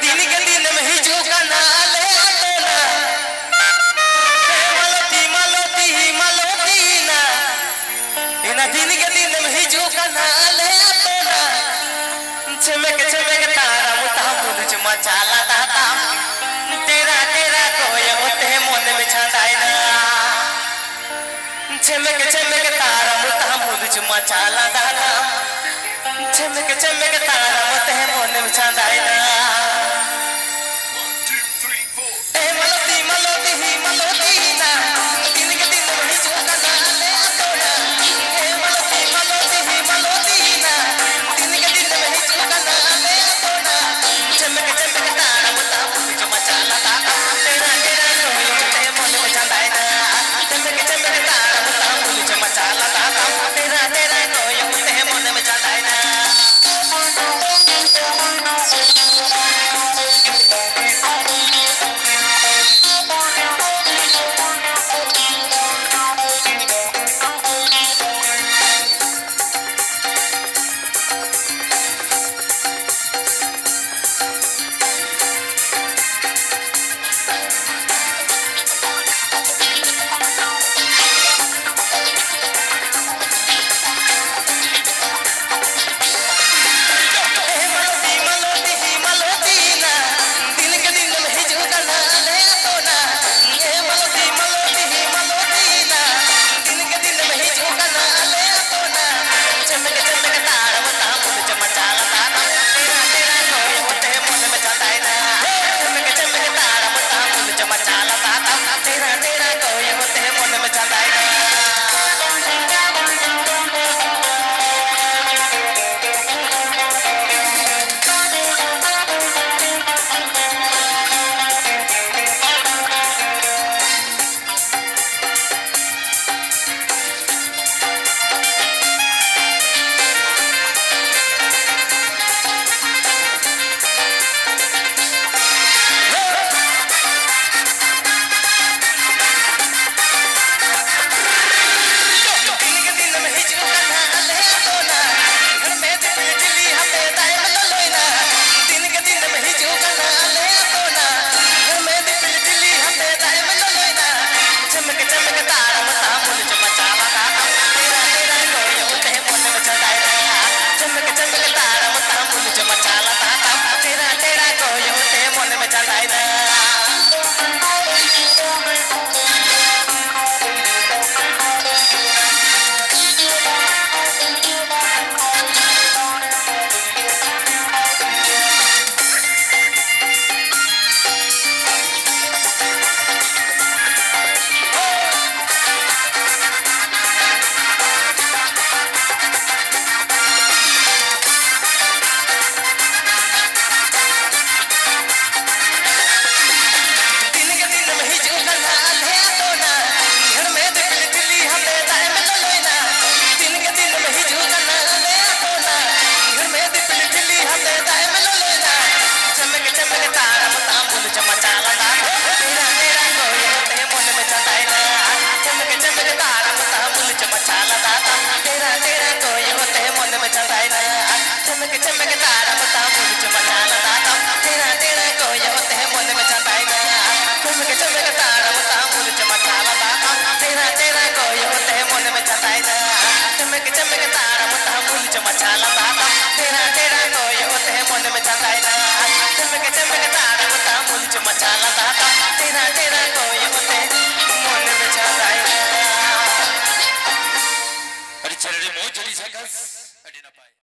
दिन के दिन में ही झुका ना ले आटोना मलोती मलोती मलोती ना इन दिन के दिन में ही झुका ना ले आटोना चमक चमक तारा मुता मुझ मचाला दाता तेरा तेरा कोई होते मन में छाताई ना चमक चमक तारा मुता मुझ मचाला दाता चमक चमक तारा मुते मन में छाताई ना मलोती मलोती मलोती ना दिन के दिन में ही झुका ना ले आटोना मलोती मलोती मलोती ना दिन के दिन में ही झुका ना ले आटोना चमक चमक तारा मुता मुझ मचाला दाता तेरा तेरा कोई होते मन में छाताई ना चमक चमक तारा मुता मुझ मचाला दाता तेरा तेरा कोई होते मन में छाताई ना चल रे मौज जड़ी सकस